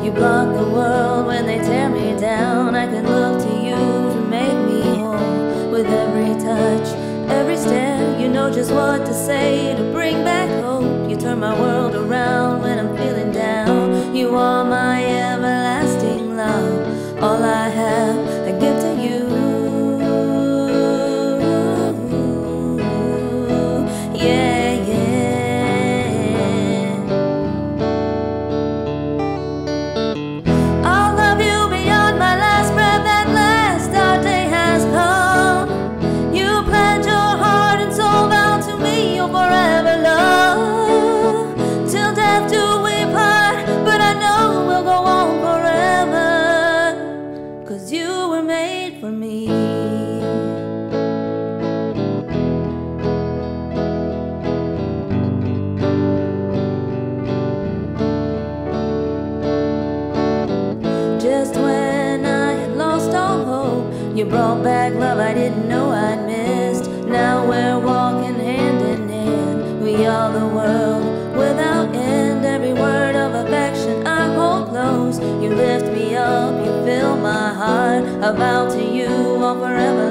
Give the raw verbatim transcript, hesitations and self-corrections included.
You block the world when they tear me down. I can look to you to make me whole. With every touch, every stare, you know just what to say to bring back hope. You turn my world around when I'm feeling down. You are my everlasting love, all I have, I give to you. Yeah, yeah. I'll love you beyond my last breath. At last our day has come. You pledge your heart and soul bound to me, your forever love. Till death do we part, but I know we'll go on forever, 'cause you were made for me. Just when I had lost all hope, you brought back love I didn't know I'd missed. Now we're walking hand in hand. We are the world without end. Every word of affection I hold close. You lift me up, you fill my heart. I vow to you all forever